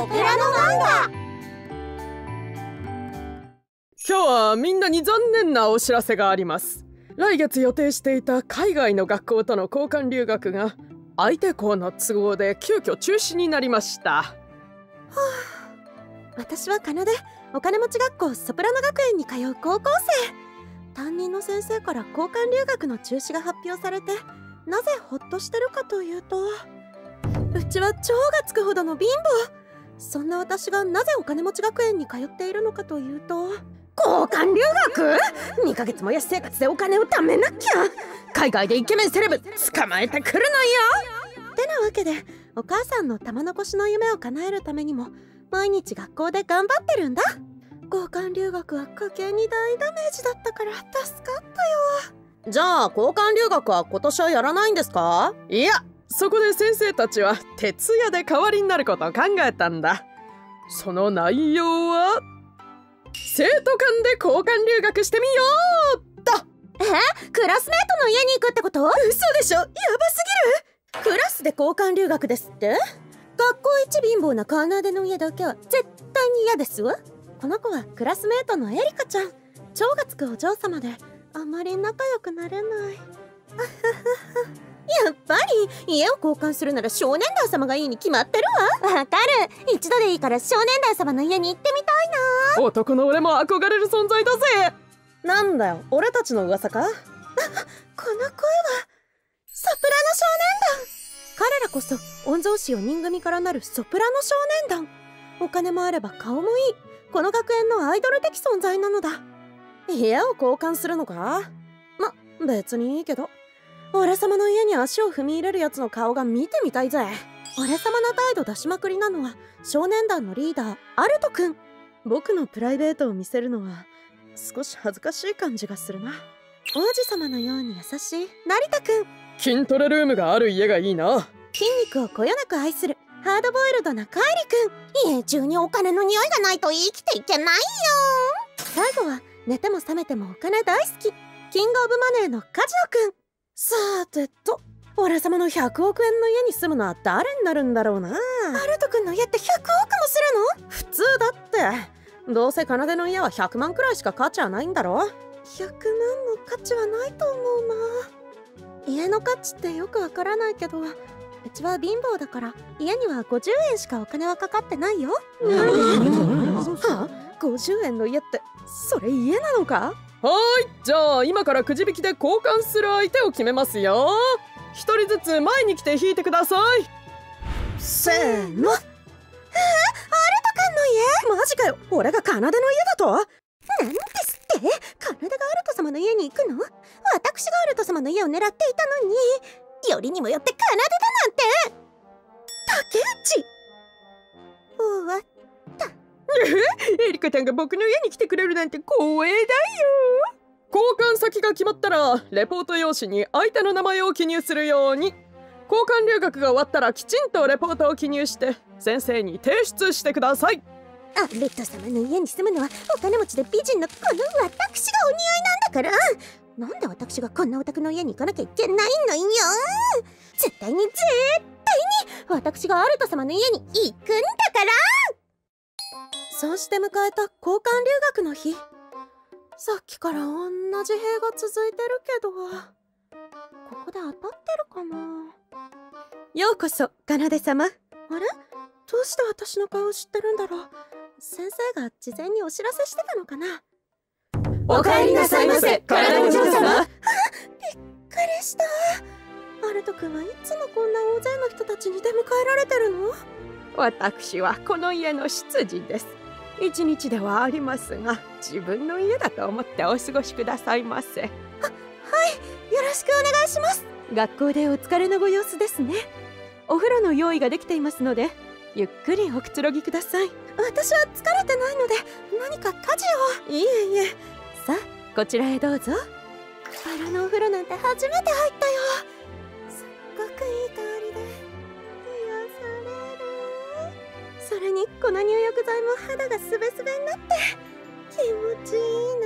ソプラノ漫画。 今日はみんなに残念なお知らせがあります。来月予定していた海外の学校との交換留学が相手校の都合で急遽中止になりました。 私は奏でお金持ち学校ソプラノ学園に通う高校生。担任の先生から交換留学の中止が発表されて、なぜホッとしてるかというと、うちは超がつくほどの貧乏。そんな私がなぜお金持ち学園に通っているのかというと、交換留学 ?2 ヶ月も安生活でお金を貯めなきゃ。海外でイケメンセレブ捕まえてくるのよ。ってなわけで、お母さんの玉残しの夢を叶えるためにも毎日学校で頑張ってるんだ。交換留学は家計に大ダメージだったから助かったよ。じゃあ交換留学は今年はやらないんですか？ いや、そこで先生たちは徹夜で代わりになることを考えたんだ。その内容は生徒間で交換留学してみようと。 クラスメートの家に行くってこと？嘘でしょ、やばすぎる。クラスで交換留学ですって？学校一貧乏なカーナーデの家だけは絶対に嫌ですわ。この子はクラスメートのエリカちゃん。超がつくお嬢様であまり仲良くなれない。やっぱり家を交換するなら少年団様がいいに決まってるわ。わかる。一度でいいから少年団様の家に行ってみたいな。 男の俺も憧れる存在だぜ。 なんだよ、俺たちの噂か？この声はソプラノ少年団。彼らこそ御曹司4人組からなるソプラノ少年団。お金もあれば顔もいい、この学園のアイドル的存在なのだ。家を交換するのか？別にいいけど、俺様の家に足を踏み入れるやつの顔が見てみたいぜ。俺様の態度出しまくりなのは少年団のリーダーアルトくん。僕のプライベートを見せるのは少し恥ずかしい感じがするな。王子様のように優しい成田くん。 筋トレルームがある家がいいな。 筋肉をこよなく愛するハードボイルドなカイリくん。家中にお金の匂いがないと生きていけないよ。最後は寝ても覚めてもお金大好きキングオブマネーのカジノくん。さてと、俺様の100億円の家に住むのは誰になるんだろうな。アルトくんの家って100億もするの？普通だって。どうせ奏の家は100万くらいしか価値はないんだろ。100万の価値はないと思うな。家の価値ってよくわからないけど、うちは貧乏だから家には50円しかお金はかかってないよ。はあ、50円の家ってそれ家なのか？ はい、じゃあ今からくじ引きで交換する相手を決めますよ。一人ずつ前に来て引いてください。 せーの。アルトくんの家？マジかよ、俺が奏の家だと？なんですって？奏がアルト様の家に行くの？私がアルト様の家を狙っていたのに、よりにもよって奏だなんて。竹内終わった。 エリカちゃんが僕の家に来てくれるなんて光栄だよ。交換先が決まったらレポート用紙に相手の名前を記入するように。交換留学が終わったらきちんとレポートを記入して先生に提出してください。 アルト様の家に住むのはお金持ちで美人のこの私がお似合いなんだから。なんで私がこんなお宅の家に行かなきゃいけないのよ。絶対に私がアルト様の家に行くんだから。そうして迎えた交換留学の日。さっきから同じ塀が続いてるけど、ここで当たってるかな。ようこそ奏様。あれ、どうして私の顔を知ってるんだろう。先生が事前にお知らせしてたのかな。 お帰りなさいませ、奏お嬢様。 びっくりした。アルト君はいつもこんな大勢の人たちに出迎えられてるの？ 私はこの家の執事です。一日ではありますが自分の家だと思ってお過ごしくださいませ。 はい、よろしくお願いします。学校でお疲れのご様子ですね。お風呂の用意ができていますのでゆっくりおくつろぎください。私は疲れてないので何か家事を。いえいえ。さあこちらへどうぞ。バラのお風呂なんて初めて入ったよ。すっごくいい香りで癒される。それにこの入浴剤も肌がスベスベになって気持ちい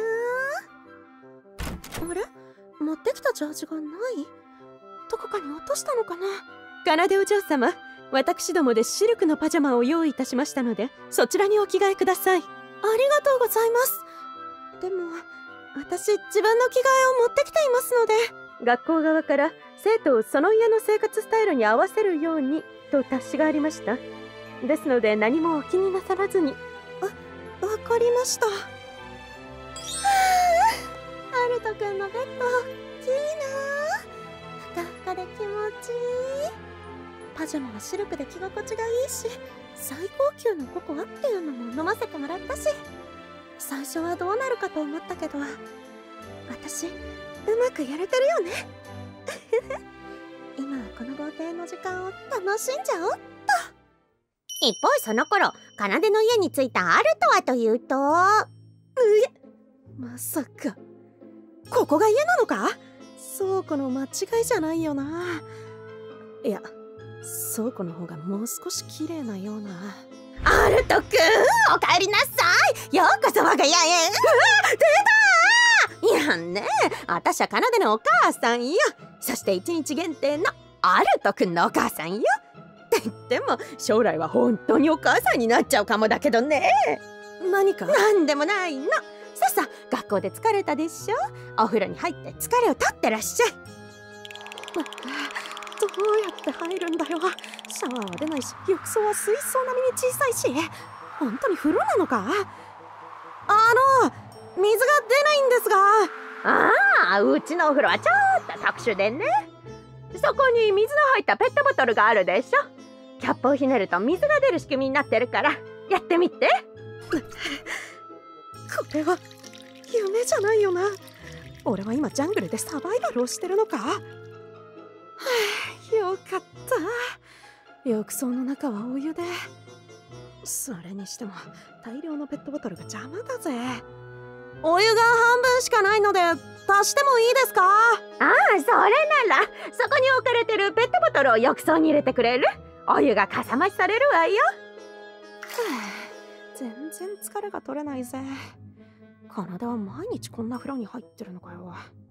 いな。あれ、持ってきたジャージがない。どこかに落としたのかな。奏お嬢様、 私どもでシルクのパジャマを用意いたしましたので、そちらにお着替えください。ありがとうございます。でも私自分の着替えを持ってきていますので。学校側から生徒をその家の生活スタイルに合わせるようにと達しがありました。ですので何もお気になさらずに。わかりました。はあ、ハルトくんのベッド大きいな。ふかふかで気持ちいい。パジャマはシルクで着心地がいいし、最高級のココアっていうのも飲ませてもらったし、最初はどうなるかと思ったけど、私うまくやれてるよね。今はこの豪邸の時間を楽しんじゃおうっと。 一方その頃、奏の家に着いたアルトはというと、 まさかここが家なのか。倉庫の間違いじゃないよな。いや、倉庫の方がもう少し綺麗なような。 アルトくん、おかえりなさい。ようこそ我が家へ。出たー。いやね、あたしは奏のお母さんよ。そして1日限定のアルトくんのお母さんよ。って言っても将来は本当にお母さんになっちゃうかもだけどね。 何か？ なんでもないの。さあさあ、学校で疲れたでしょ。お風呂に入って疲れを取ってらっしゃい。 どうやって入るんだよ。シャワーは出ないし、浴槽は水槽並みに小さいし。本当に風呂なのか？水が出ないんですが。 ああ、うちのお風呂はちょっと特殊でね。そこに水の入ったペットボトルがあるでしょ。キャップをひねると水が出る仕組みになってるからやってみて。 これは夢じゃないよな。俺は今ジャングルでサバイバルをしてるのか。はあ、よかった。浴槽の中はお湯で。それにしても大量のペットボトルが邪魔だぜ。お湯が半分しかないので足してもいいですか？ ああ、それならそこに置かれてるペットボトルを浴槽に入れてくれる？お湯がかさ増しされるわよ。 全然疲れが取れないぜ。奏は毎日こんな風呂に入ってるのかよ。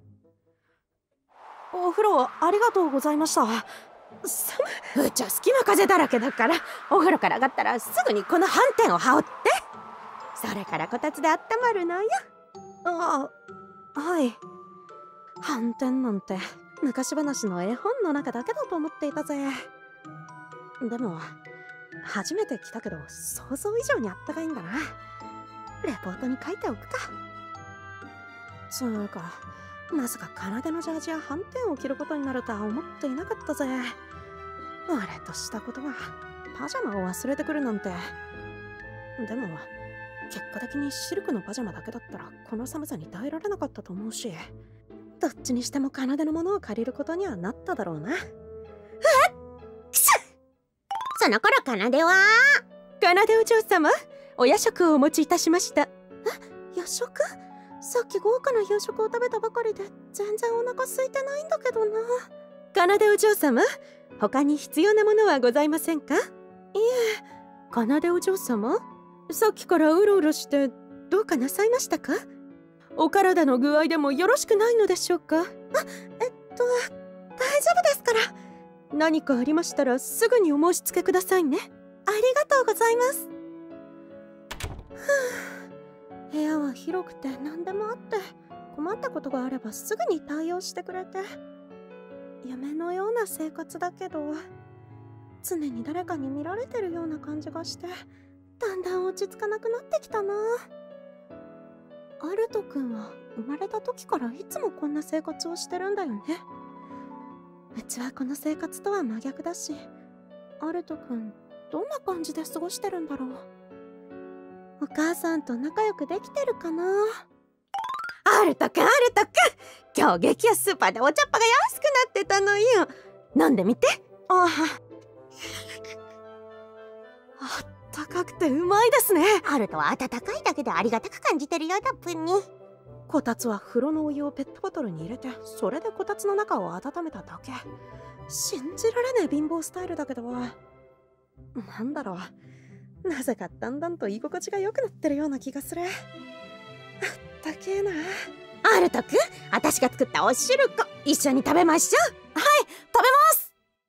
お風呂ありがとうございました。 うちは隙間風だらけだから、お風呂から上がったらすぐにこの斑点を羽織って。それからこたつで温まるのよ。 あ、はい。斑点なんて昔話の絵本の中だけだと思っていたぜ。でも初めて来たけど想像以上にあったかいんだな。レポートに書いておくか。つうか、まさか奏のジャージや斑点を着ることになるとは思っていなかったぜ。俺としたことがパジャマを忘れてくるなんて。でも結果的にシルクのパジャマだけだったらこの寒さに耐えられなかったと思うし、どっちにしても奏のものを借りることにはなっただろうな。 その頃、奏は奏お嬢様、お夜食をお持ちいたしました。夜食？さっき豪華な夕食を食べたばかりで全然お腹空いてないんだけどな。奏お嬢様、他に必要なものはございませんか？いえ。奏お嬢様、さっきからうろうろしてどうかなさいましたか？お体の具合でもよろしくないのでしょうか？大丈夫ですから。何かありましたらすぐにお申し付けくださいね。ありがとうございます。部屋は広くて何でもあって、困ったことがあればすぐに対応してくれて、夢のような生活だけど、常に誰かに見られてるような感じがして、だんだん落ち着かなくなってきたな。アルト君は生まれた時からいつもこんな生活をしてるんだよね。うちはこの生活とは真逆だし、アルト君どんな感じで過ごしてるんだろう。お母さんと仲良くできてるかな。 アルトくん、今日激安スーパーでお茶っ葉が安くなってたのよ。飲んでみて。 あったかくてうまいですね。 アルトは温かいだけでありがたく感じてるようだぷに。 こたつは風呂のお湯をペットボトルに入れて、それでこたつの中を温めただけ。信じられない貧乏スタイルだけど、なんだろう、なぜかだんだんと居心地が良くなってるような気がする。あったけえな。 アルトくん、私が作ったおしるこ一緒に食べましょう。はい、食べます。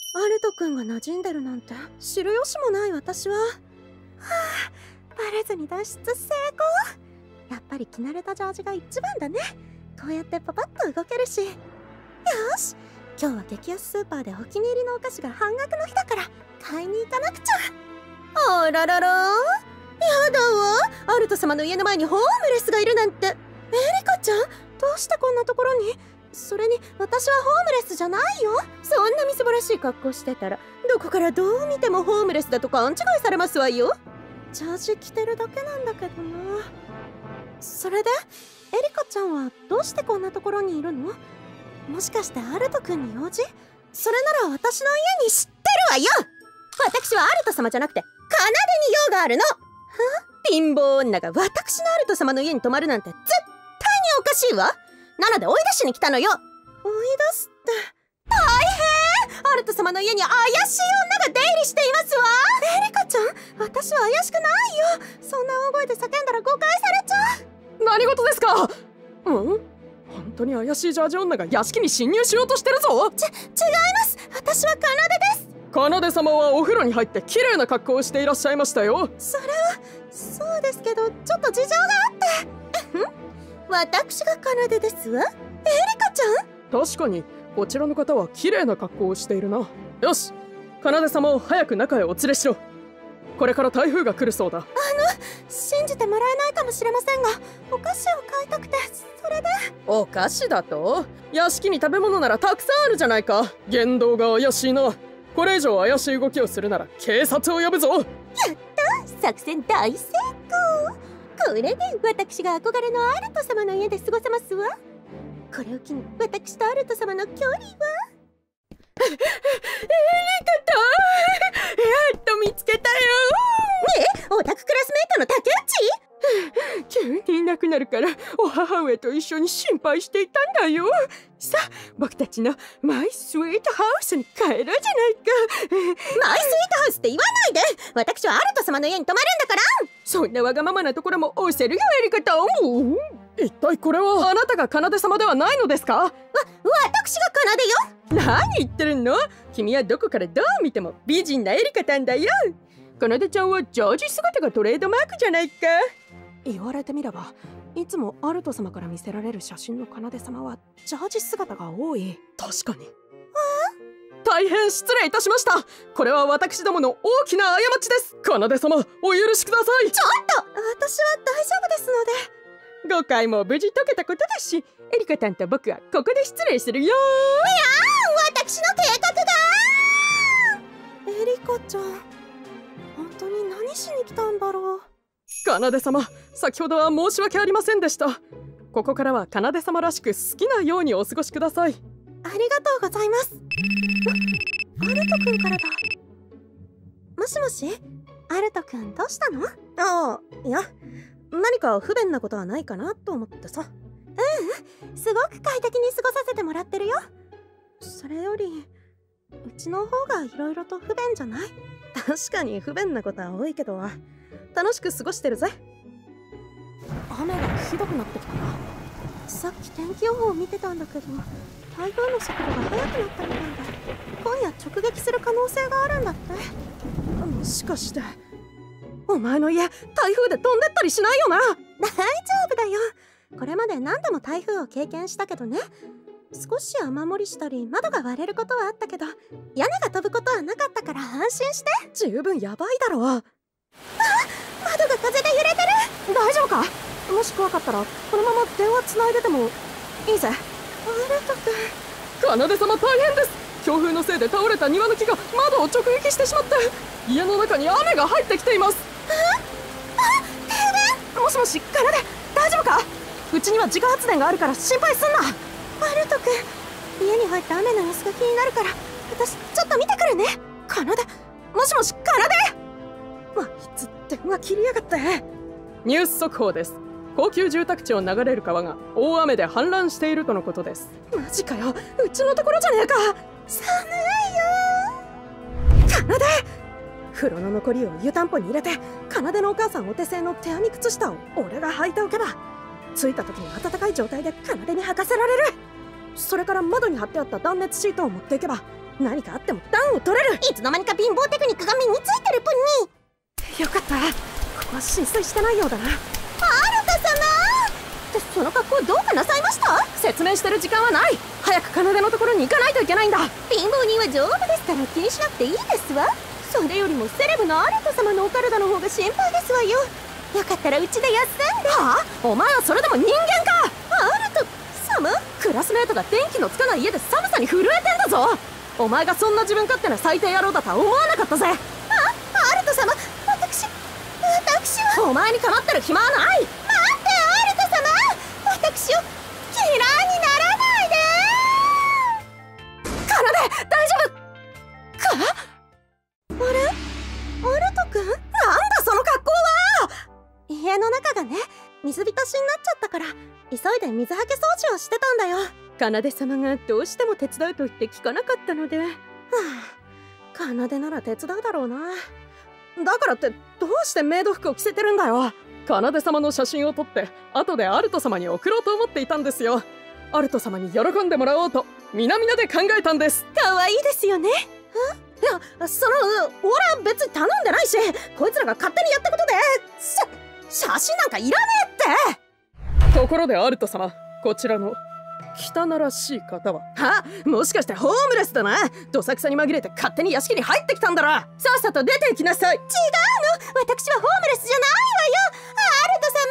アルト君が馴染んでるなんて知る由もない私は。はあ、バレずに脱出成功。やっぱり着慣れたジャージが一番だね。こうやってパパッと動けるし。よし、今日は激安スーパーでお気に入りのお菓子が半額の日だから買いに行かなくちゃ。あららら、やだわ。アルト様の家の前にホームレスがいるなんて。エリカちゃん、どうしてこんなところに？それに私はホームレスじゃないよ。 そんなみすぼらしい格好してたらどこからどう見てもホームレスだと勘違いされますわよ。 ジャージ着てるだけなんだけどな。それでエリカちゃんはどうしてこんなところにいるの？もしかしてアルト君に用事？それなら私の家に。 知ってるわよ。私はアルト様じゃなくて奏でに用があるの。貧乏女が私のアルト様の家に泊まるなんて絶対におかしいわ。なので追い出しに来たのよ。 追い出すって大変。アルト様の家に怪しい女が出入りしていますわ。 エリカちゃん、私は怪しくないよ。そんな大声で叫んだら誤解されちゃう。 何事ですか？本当に怪しいジャージ女が屋敷に侵入しようとしてるぞ。 違います。私は奏です。 奏様はお風呂に入って綺麗な格好をしていらっしゃいましたよ。 それはそうですけど、ちょっと事情があって。私が奏ですわ。エリカちゃん。 確かにこちらの方は綺麗な格好をしているな。よし、奏様を早く中へお連れしろ。これから台風が来るそうだ。 信じてもらえないかもしれませんが、お菓子を買いたくて。それで。 お菓子だと？屋敷に食べ物ならたくさんあるじゃないか。言動が怪しいな。これ以上怪しい動きをするなら警察を呼ぶぞ。 やった、作戦大成功。これで私が憧れのアルト様の家で過ごせますわ。これを機に私とアルト様の距離はエリカちゃん、やっと見つけたよ。 ねえ、オタククラスメイトの竹内。 急にいなくなるからお母上と一緒に心配していたんだよ。さあ、僕たちのマイスイートハウスに帰ろうじゃないか。 マイスイートハウスって言わないで。私はアルト様の家に泊まるんだから。 そんなわがままなところも押せるよ、エリカちゃん。一体これはあなたが奏様ではないのですか？ 私が奏よ。 何言ってるの？君はどこからどう見ても美人なエリカちゃんだよ。奏ちゃんはジャージ姿がトレードマークじゃないか。言われてみれば、いつもアルト様から見せられる写真の奏様はジャージ姿が多い。確かに。大変失礼いたしました。これは私どもの大きな過ちです。奏様、お許しください。 ちょっと、 私は大丈夫ですので。 誤解も無事解けたことだし、エリカちゃんと僕はここで失礼するよ。いやー、私の計画が。 エリカちゃん、本当に何しに来たんだろう。 奏様、先ほどは申し訳ありませんでした。ここからは奏様らしく好きなようにお過ごしください。 ありがとうございます。アルト君からだ。もしもし、アルト君どうしたの？ ああ、いや、何か不便なことはないかなと思ってさ。 すごく快適に過ごさせてもらってるよ。それよりうちの方がいろいろと不便じゃない？ 確かに不便なことは多いけど楽しく過ごしてるぜ。 雨がひどくなってきたな。さっき天気予報を見てたんだけど、台風の速度が速くなったみたいで、今夜直撃する可能性があるんだって。 もしかしてお前の家台風で飛んでったりしないよな？ 大丈夫だよ。これまで何度も台風を経験したけどね。少し雨漏りしたり窓が割れることはあったけど、屋根が飛ぶことはなかったから安心して。 十分やばいだろ。 窓が風で揺れてる。 大丈夫か？もし怖かったらこのまま電話つないでてもいいぜ。 アルト君、 奏様大変です。強風のせいで倒れた庭の木が窓を直撃してしまって、家の中に雨が入ってきています。 停電？もしもし、奏、大丈夫か？うちには自家発電があるから心配すんな。 アルト君、家に入った雨の様子が気になるから私ちょっと見てくるね。 奏、もしもし、奏。わ、いつ電話切りやがって。 ニュース速報です。高級住宅地を流れる川が大雨で氾濫しているとのことです。 マジかよ、うちのところじゃねえか。 寒いよ。奏、風呂の残りを湯たんぽに入れて、奏のお母さんお手製の手編み靴下を俺が履いておけば、着いた時に暖かい状態で奏に履かせられる。それから窓に貼ってあった断熱シートを持っていけば、 何かあっても暖を取れる。 いつの間にか貧乏テクニックが身についてるぷんに。 よかった、ここは浸水してないようだな。 アルタ様ってその格好どうかなさいました？ 説明してる時間はない。早く奏のところに行かないといけないんだ。 貧乏人は丈夫ですから気にしなくていいですわ。それよりもセレブのアルタ様のお体の方が心配ですわよ。よかったらうちで休んで。 はあ、お前はそれでも人間か。 アルタ様、 クラスメートが電気のつかない家で寒さに震えてんだぞ。お前がそんな自分勝手な最低野郎だとは思わなかったぜ。 アルタ様、私は。 お前に構ってる暇はない。 待ってアルタ様、私を嫌いにならないで。 カナデ、大丈夫か？ あれ、アルト君？ なんだその格好は。 家の中がね、水浸しになっちゃったから急いで水はけ掃除をしてたんだよ。 奏様がどうしても手伝うと言って聞かなかったので。はあ、奏なら手伝うだろうな。だからってどうしてメイド服を着せてるんだよ。 奏様の写真を撮って後でアルト様に送ろうと思っていたんですよ。アルト様に喜んでもらおうと皆々で考えたんです。 可愛いですよね。 いや、俺は別に頼んでないし、こいつらが勝手にやったことで写真なんかいらねえって。 ところでアルト様、こちらの汚らしい方は？ は？もしかしてホームレスだな。どさくさに紛れて勝手に屋敷に入ってきたんだろ。さっさと出て行きなさい。違うの、 私はホームレスじゃないわよ。アルト様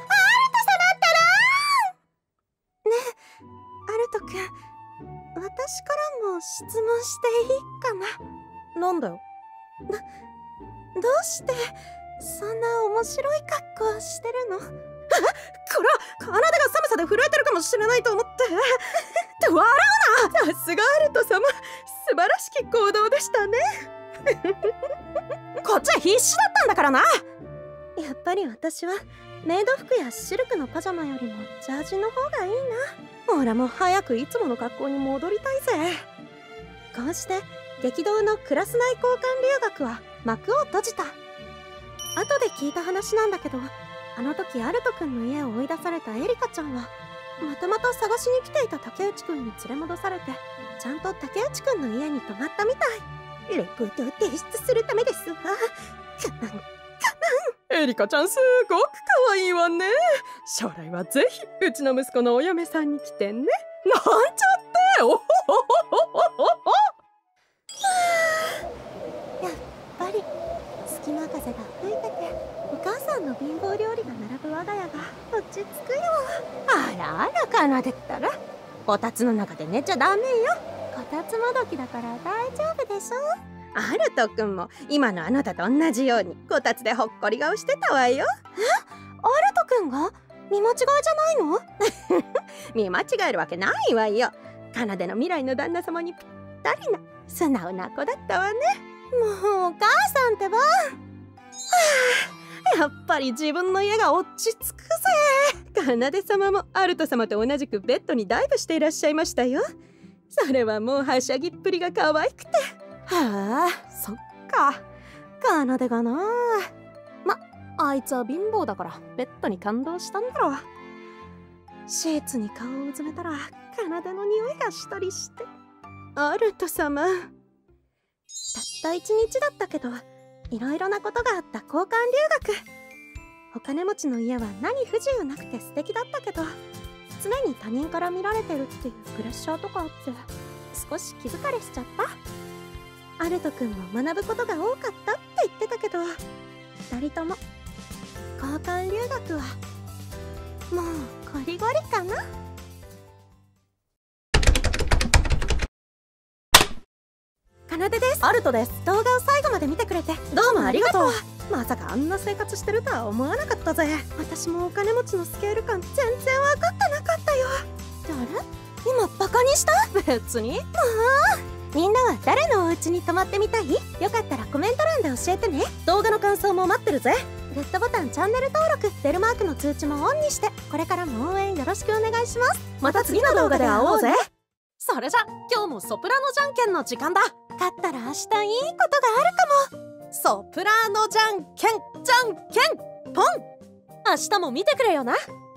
ったら。ねえ、アルト君、私からも質問していいかな？ なんだよ。 どうしてそんな面白い格好をしてるの？ こら、奏が寒さで震えてるかもしれないと思って笑うな。 さすがアルト様、素晴らしき行動でしたね。 こっちは必死だったんだからな。 やっぱり私はメイド服やシルクのパジャマよりもジャージの方がいいな。 俺らも早くいつもの格好に戻りたいぜ。 こうして激動のクラス内交換留学は幕を閉じた。後で聞いた話なんだけど、あの時アルト君の家を追い出されたエリカちゃんはまたまた探しに来ていた竹内君に連れ戻されて、ちゃんと竹内君の家に泊まったみたい。レポートを提出するためですわ。 エリカちゃんすごく可愛いわね。将来はぜひうちの息子のお嫁さんに来てね。なんちゃっておほほほほほ。 やっぱり隙間風が吹いててお母さんの貧乏料理が並ぶ我が家が落ち着くよ。 あらあら、奏でったらこたつの中で寝ちゃダメよ。 こたつもどきだから大丈夫でしょ。 アルト君も今のあなたと同じようにこたつでほっこり顔してたわよ。 アルト君が見間違いじゃないの？ 見間違えるわけないわよ。奏の未来の旦那様にぴったりな素直な子だったわね。 もうお母さんってば。 やっぱり自分の家が落ち着くぜ。奏様もアルト様と同じくベッドにダイブしていらっしゃいましたよ。それはもうはしゃぎっぷりが可愛くて。はあ、そっか。奏がな。あいつは貧乏だからベッドに感動したんだろう。シーツに顔をうずめたら奏の匂いがしたりして。アルト様、 たった1日だったけどいろいろなことがあった交換留学。お金持ちの家は何不自由なくて素敵だったけど、常に他人から見られてるっていうプレッシャーとかあって少し気疲れしちゃった。アルト君も学ぶことが多かったって言ってたけど、2人とも交換留学はもうこりごりかな。奏です。 アルトです。 動画を最後まで見てくれてどうもありがとう。まさかあんな生活してるとは思わなかったぜ。 私もお金持ちのスケール感全然分かってなかったよ。あれ？今バカにした？ 別に。 みんなは誰のお家に泊まってみたい？よかったらコメント欄で教えてね。 動画の感想も待ってるぜ。 グッドボタン、チャンネル登録、ベルマークの通知もオンにして、これからも応援よろしくお願いします。 また次の動画で会おうぜ。それじゃ今日もソプラノじゃんけんの時間だ。 勝ったら明日いいことがあるかも。 ソプラノじゃんけんじゃんけんポン。明日も見てくれよな。